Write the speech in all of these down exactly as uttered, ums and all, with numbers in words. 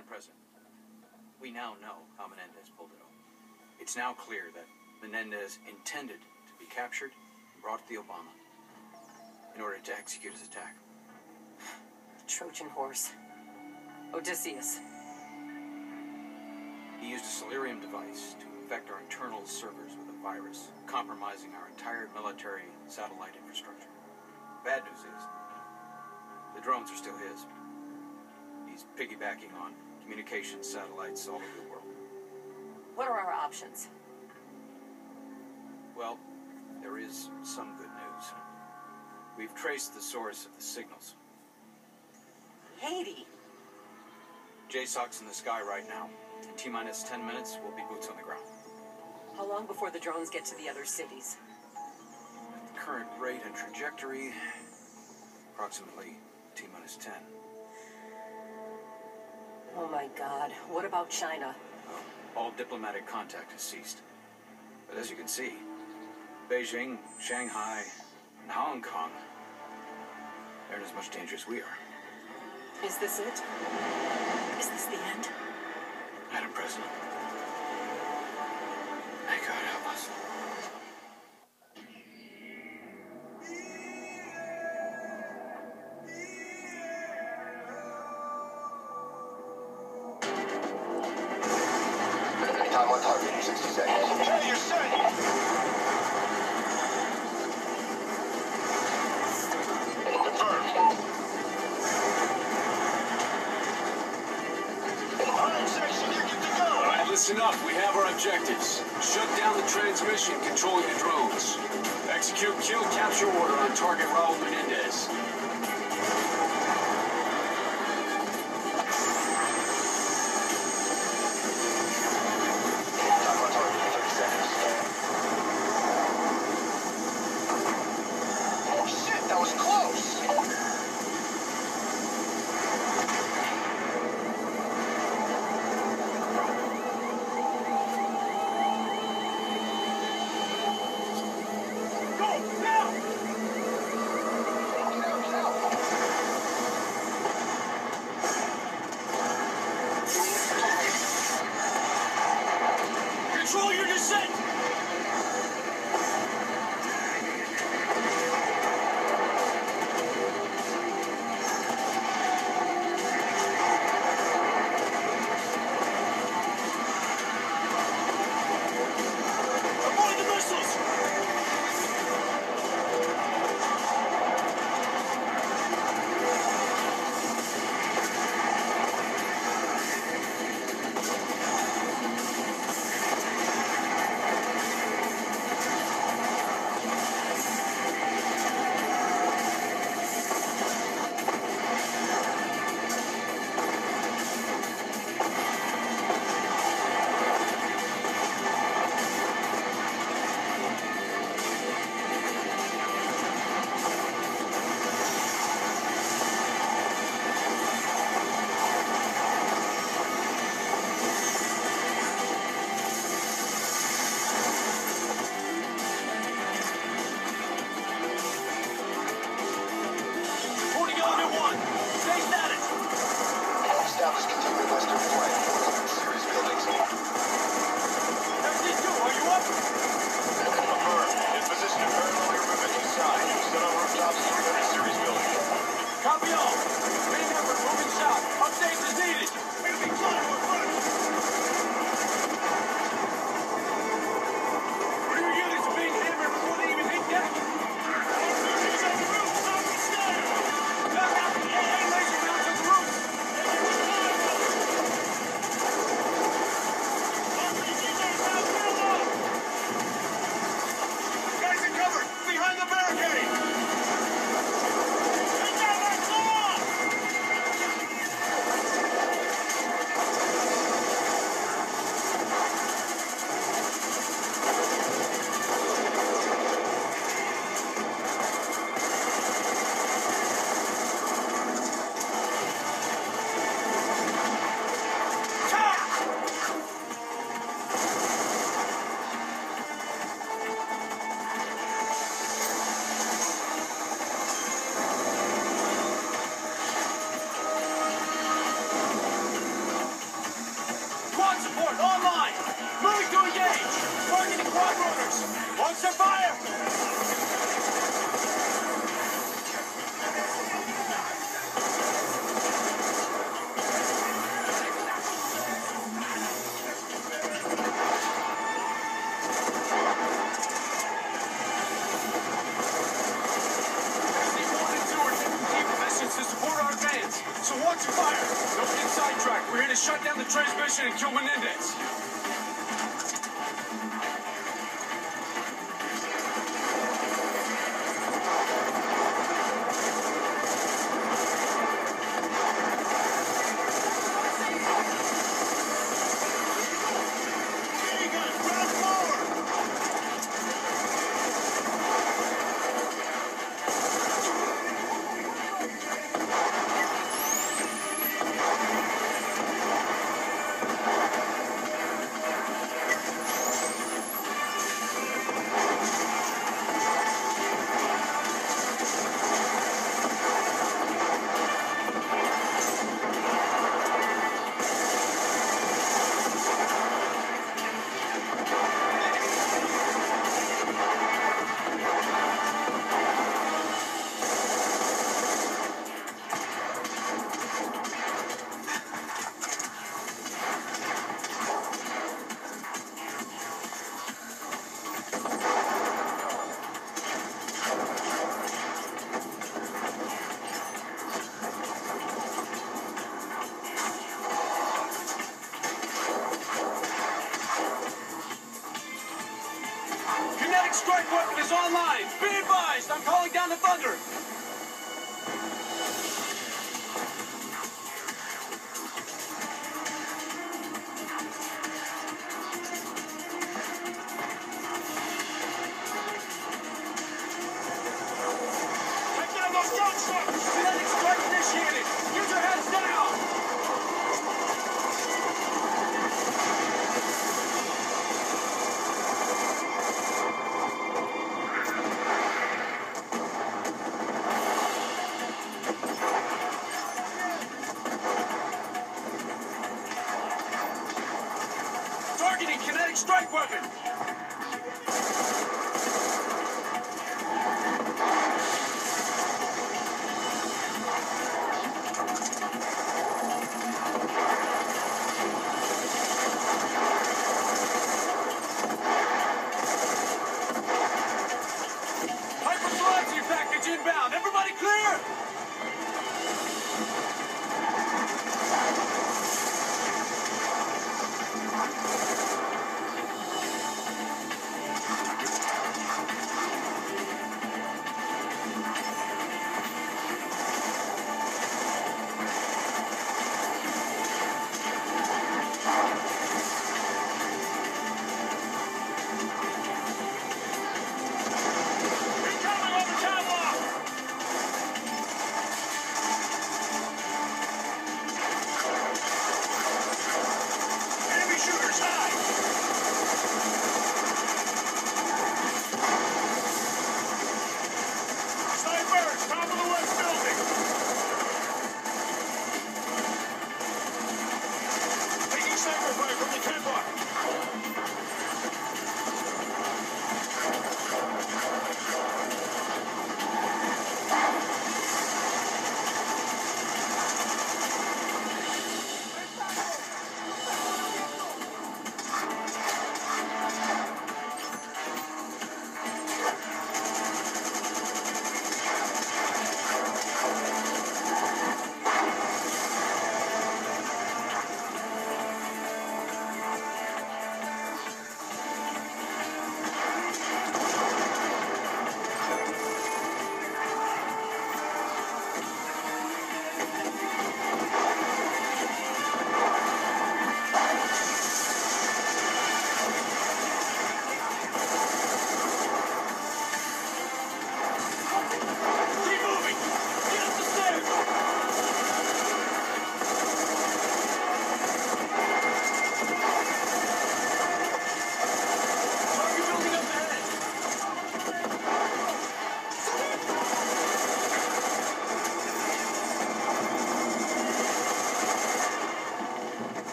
Madam President, we now know how Menendez pulled it off. It's now clear that Menendez intended to be captured and brought to the Obama in order to execute his attack. Trojan horse. Odysseus. He used a Solarium device to infect our internal servers with a virus, compromising our entire military satellite infrastructure. Bad news is, the drones are still his. He's piggybacking on communications satellites all over the world. What are our options? Well, there is some good news. We've traced the source of the signals. Haiti. J SOC's in the sky right now. In T-minus ten minutes, we'll be boots on the ground. How long before the drones get to the other cities? At the current rate and trajectory, approximately T-minus ten. Oh my God. What about China? Well, all diplomatic contact has ceased. But as you can see, Beijing, Shanghai, and Hong Kong, they're in as much danger as we are. Is this it? Is this the end? Madam President, may God help us. Time on target, sixty seconds. Tell your son! Confirmed. All right, section, you're good to go. All right, listen up. We have our objectives. Shut down the transmission controlling the drones. Execute kill capture order on target Raul Menendez. That was close! Go, now! Get out, get out! Control your descent! Avoid the missiles! Reporting element one. Stay status. Establish continuing western flight. Series buildings. F D two, are you up? Confirmed. In position to parallel your movement east side. Set on rooftops three hundred series building. Copy all. Main effort moving south. Updates as needed. Enemy flying in front. Rear units are being hammered before they even hit deck. He's on the roof. Stop the scanner. Back out the A A laser mounts on the roof. R P Gs are south middle. Guys in cover. Behind the barricade. Take down that claw. Squad runners! Launch their fire! To support our advance, so watch your fire. Don't get sidetracked. We're here to shut down the transmission and kill Menendez. Strike weapon is online. Be advised, I'm calling down the thunder. Take down those gunshots! Kinetic strike initiated. Use your hands down. Targeting kinetic strike weapon. Hypervelocity package inbound. Everybody clear?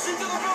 Pushing to the building!